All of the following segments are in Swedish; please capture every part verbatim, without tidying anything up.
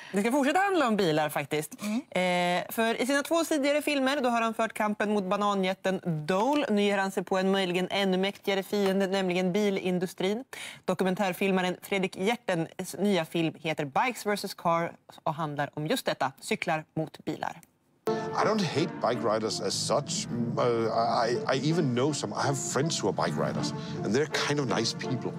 Det ska fortsätta handla om bilar faktiskt. Mm. Eh, för i sina två tidigare filmer då har han fört kampen mot bananjätten Dole. Nu ger han sig på en möjligen ännu mäktigare fiende, nämligen bilindustrin. Dokumentärfilmaren Fredrik Hjertens nya film heter Bikes versus Cars och handlar om just detta, cyklar mot bilar. I don't hate bike riders as such. Uh, I, I even know some. I have friends who are bike riders, and they're kind of nice people.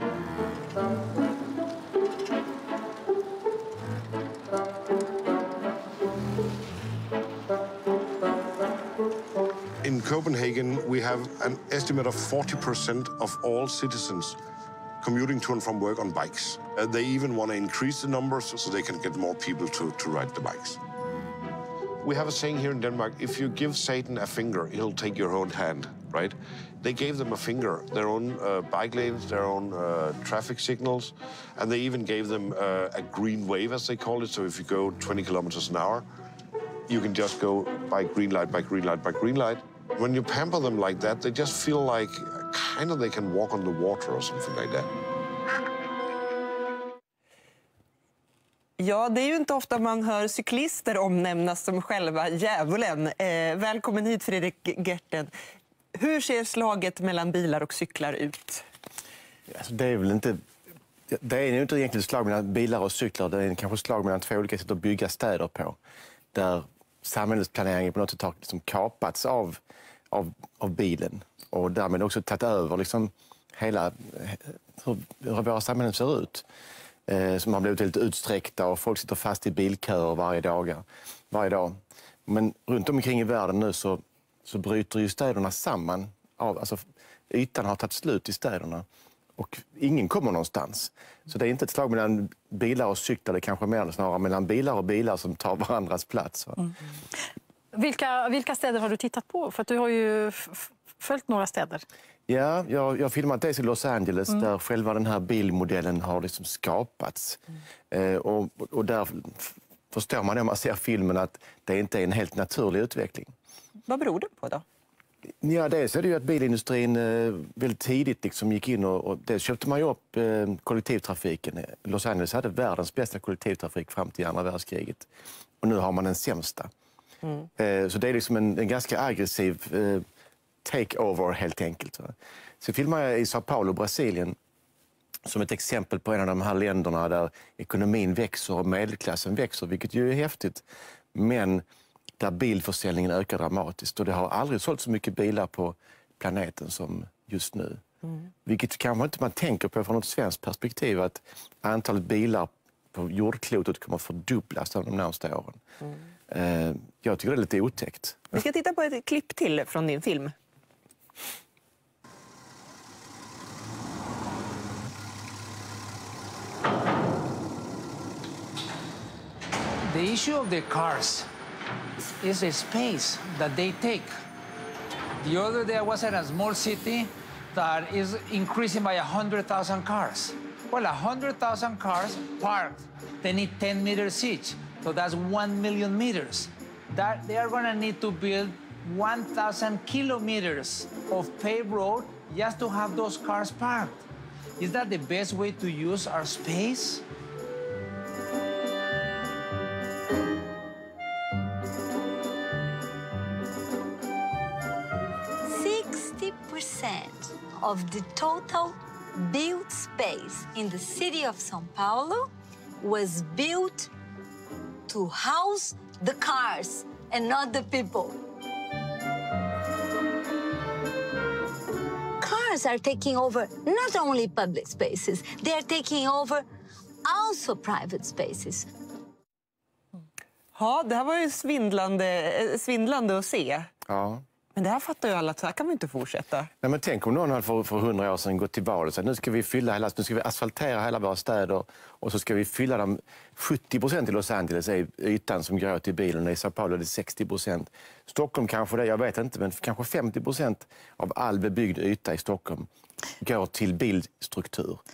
In Copenhagen, we have an estimate of forty percent of all citizens commuting to and from work on bikes. Uh, they even want to increase the numbers so they can get more people to, to ride the bikes. We have a saying here in Denmark, if you give Satan a finger, he'll take your own hand, right? They gave them a finger, their own uh, bike lanes, their own uh, traffic signals, and they even gave them uh, a green wave, as they call it. So if you go twenty kilometers an hour, you can just go by green light, by green light, by green light. When you pamper them like that, they just feel like kind of they can walk on the water or something like that. Ja, det är ju inte ofta man hör cyklister omnämnas som själva djävulen. Eh, välkommen hit, Fredrik Hjerten. Hur ser slaget mellan bilar och cyklar ut? Alltså, det är väl inte... Det är ju inte egentligen slag mellan bilar och cyklar. Det är kanske slag mellan två olika sätt att bygga städer på. Där samhällsplaneringen på något sätt har liksom kapats av, av, av bilen. Och därmed också tagit över liksom hela hur, hur våra samhällen ser ut. Eh, som har blivit lite utsträckta och folk sitter fast i bilköer varje dag. Varje dag. Men runt omkring i världen nu så, så bryter ju städerna samman. Av, alltså, ytan har tagit slut i städerna. Och ingen kommer någonstans. Så det är inte ett slag mellan bilar och cyklar, det är kanske mer snarare mellan bilar och bilar som tar varandras plats. Mm. Vilka, vilka städer har du tittat på? För att du har ju följt några städer. Ja, jag, jag har filmat det i Los Angeles mm. där själva den här bilmodellen har liksom skapats. Mm. Eh, och, och där förstår man när man ser filmen att det inte är en helt naturlig utveckling. Vad beror det på då? Ja, dels är det ju att bilindustrin eh, väldigt tidigt liksom gick in och, och det köpte man ju upp eh, kollektivtrafiken. Los Angeles hade världens bästa kollektivtrafik fram till andra världskriget. Och nu har man den sämsta. Mm. Eh, så det är liksom en, en ganska aggressiv eh, takeover helt enkelt. Va? Så filmar jag i São Paulo, Brasilien, som ett exempel på en av de här länderna där ekonomin växer och medelklassen växer, vilket ju är häftigt. Men där bilförsäljningen ökar dramatiskt. Och det har aldrig sålt så mycket bilar på planeten som just nu. Mm. Vilket kanske inte man tänker på från ett svenskt perspektiv, att antalet bilar på jordklotet kommer att fördubblas de närmaste åren. Mm. Jag tycker det är lite otäckt. Vi ska titta på ett klipp till från din film. The issue of the cars is the space that they take. The other day I was in a small city that is increasing by one hundred thousand cars. Well, one hundred thousand cars parked, they need ten meters each. So that's one million meters. That they are going to need to build one thousand kilometers of paved road just to have those cars parked. Is that the best way to use our space? sixty percent of the total built space in the city of São Paulo was built to house the cars and not the people. Cars are taking over not only public spaces, they are taking over also private spaces. Ja, det här var ju svindlande, svindlande att se. Ja. Men det här fattar ju alla att så här kan man inte fortsätta. Nej, men tänk om någon hade för, för hundra år sedan gått till val och sagt nu ska vi fylla hela, nu ska vi asfaltera hela våra städer och så ska vi fylla dem. sjuttio procent i Los Angeles är ytan som går till bilen, i São Paulo är det sextio procent. Stockholm kanske det, jag vet inte, men kanske femtio procent av all bebyggd yta i Stockholm går till bilstruktur.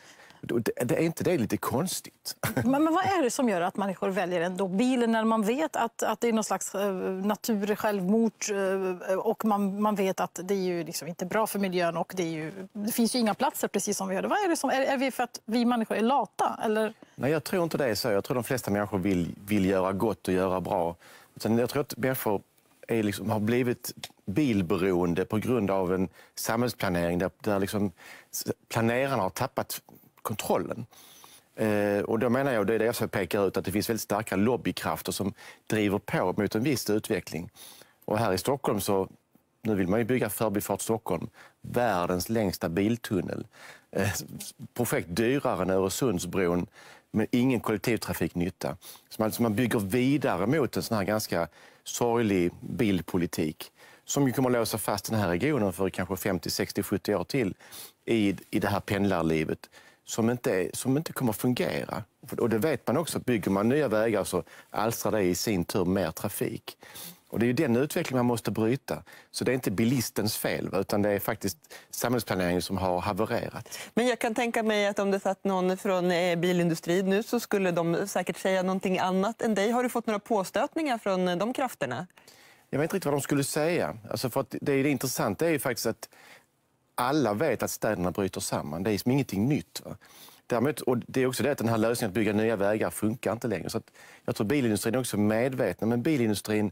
Det är inte det lite konstigt? Men, men vad är det som gör att människor väljer ändå bilen när man vet att, att det är någon slags uh, natursjälvmord uh, och man, man vet att det är ju liksom inte bra för miljön och det, är ju, det finns ju inga platser precis som vi hörde. Vad är det som, är, är vi för att vi människor är lata? Eller? Nej, jag tror inte det är så. Jag tror de flesta människor vill, vill göra gott och göra bra. Utan jag tror att människor är liksom, har blivit bilberoende på grund av en samhällsplanering där, där liksom planerarna har tappat kontrollen. Eh, och då menar jag, och det är det jag pekar ut, att det finns väldigt starka lobbykrafter som driver på mot en viss utveckling. Och här i Stockholm så, nu vill man ju bygga Förbifart Stockholm, världens längsta biltunnel. Eh, projekt dyrare än Öresundsbron, men ingen kollektivtrafiknytta. Så man, så man bygger vidare mot en sån här ganska sorglig bilpolitik som ju kommer att låsa fast den här regionen för kanske femtio, sextio, sjuttio år till i, i det här pendlarlivet som inte, som inte kommer att fungera. Och det vet man också, bygger man nya vägar så alstrar det i sin tur mer trafik. Och det är ju den utvecklingen man måste bryta. Så det är inte bilistens fel, utan det är faktiskt samhällsplaneringen som har havererat. Men jag kan tänka mig att om det satt någon från bilindustrin nu så skulle de säkert säga någonting annat än dig. Har du fått några påstötningar från de krafterna? Jag vet inte riktigt vad de skulle säga. Alltså för att det, är det intressanta är ju faktiskt att alla vet att städerna bryter samman. Det är som ingenting nytt. Va? Däremot, och det är också det att den här lösningen att bygga nya vägar funkar inte längre. Så att jag tror bilindustrin är också medvetna, men bilindustrin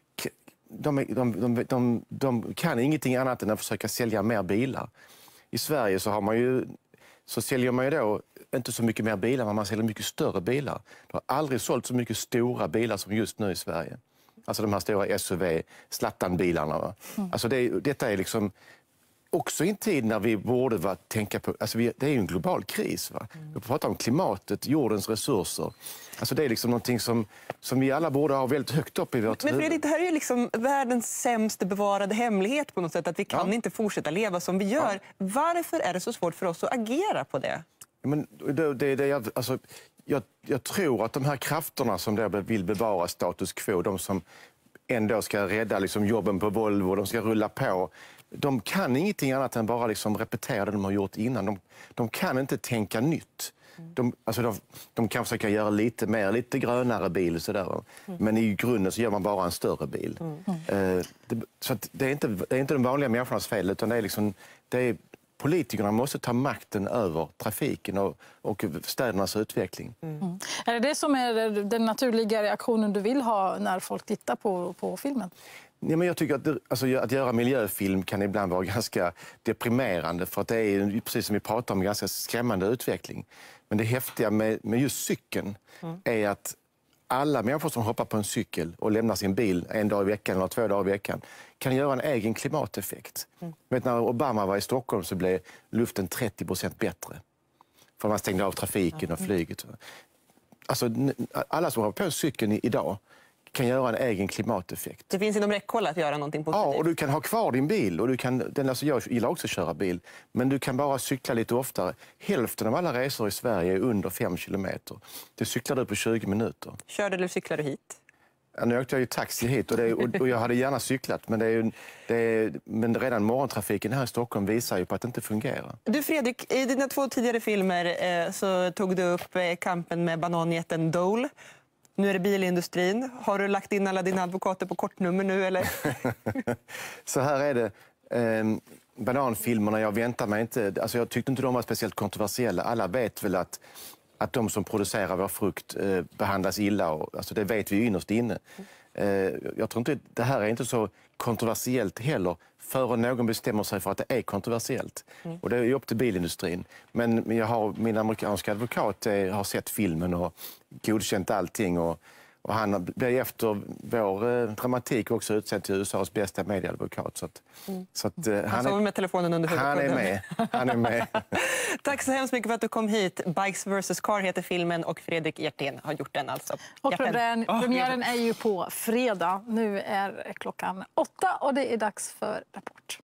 de, de, de, de, de kan ingenting annat än att försöka sälja mer bilar. I Sverige så, har man ju, så säljer man ju då inte så mycket mer bilar, men man säljer mycket större bilar. Det har aldrig sålt så mycket stora bilar som just nu i Sverige. Alltså de här stora S U V, Zlatan-bilarna. Va? Mm. Alltså det, detta är liksom också i en tid när vi borde va, tänka på... Alltså vi, det är ju en global kris. Va? Mm. Vi pratar om klimatet, jordens resurser. Alltså det är liksom någonting som, som vi alla borde ha väldigt högt upp i vårt huvud. Men Fredrik, det här är ju liksom världens sämst bevarade hemlighet på något sätt. Att vi kan ja. inte fortsätta leva som vi gör. Ja. Varför är det så svårt för oss att agera på det? Men det, det, det, jag, alltså, jag, jag tror att de här krafterna som då vill bevara status quo, de som ändå ska rädda liksom, jobben på Volvo, de ska rulla på, de kan ingenting annat än bara liksom, repetera det de har gjort innan. De, de kan inte tänka nytt. De, alltså de, de kan försöka göra lite mer, lite grönare bil. Så där. Mm. Men i grunden så gör man bara en större bil. Mm. Uh, det, så att det, är inte, det är inte de vanliga människornas fel, utan det är, liksom, det är politikerna måste ta makten över trafiken och, och städernas utveckling. Mm. Mm. Är det det som är den naturliga reaktionen du vill ha när folk tittar på, på filmen? Ja, men jag tycker att, det, alltså, att göra miljöfilm kan ibland vara ganska deprimerande, för att det är, precis som vi pratar om, en ganska skrämmande utveckling. Men det häftiga med, med just cykeln mm. är att alla människor som hoppar på en cykel och lämnar sin bil en dag i veckan eller två dagar i veckan kan göra en egen klimateffekt. Mm. Vet, när Obama var i Stockholm så blev luften trettio procent bättre. För man stängde av trafiken och flyget. Alltså, alla som hoppar på cykeln idag kan göra en egen klimateffekt. Det finns inom räckhåll att göra någonting positivt. Ja, och du kan ha kvar din bil. Och du kan, den, alltså jag gillar också att köra bil. Men du kan bara cykla lite oftare. Hälften av alla resor i Sverige är under fem kilometer. Det cyklar du på tjugo minuter. Körde eller cyklade du hit? Ja, nu åkte jag ju taxi hit och, det, och, och jag hade gärna cyklat. Men, det är ju, det är, men redan morgontrafiken här i Stockholm visar ju på att det inte fungerar. Du Fredrik, i dina två tidigare filmer eh, så tog du upp eh, kampen med bananjätten Dole. Nu är det bilindustrin. Har du lagt in alla dina advokater på kortnummer nu, eller? Så här är det. Eh, bananfilmerna, jag väntar mig inte... Alltså jag tyckte inte de var speciellt kontroversiella. Alla vet väl att, att de som producerar vår frukt eh, behandlas illa. Och, alltså det vet vi ju innerst inne. Eh, jag tror inte... Det här är inte så kontroversiellt heller förrän någon bestämmer sig för att det är kontroversiellt. Mm. Och det är ju upp till bilindustrin. Men jag har, min amerikanska advokat eh, har sett filmen och godkänt allting. Och, och han blev efter vår eh, dramatik också utsedd till U S A:s bästa medieadvokat. Så att, mm. så att, eh, han, han är med telefonen under han är med. Han är med. Tack så hemskt mycket för att du kom hit. Bikes versus Car heter filmen och Fredrik Hjertén har gjort den alltså. Och premiären, oh, premiären är ju på fredag. Nu är klockan åtta och det är dags för Rapport.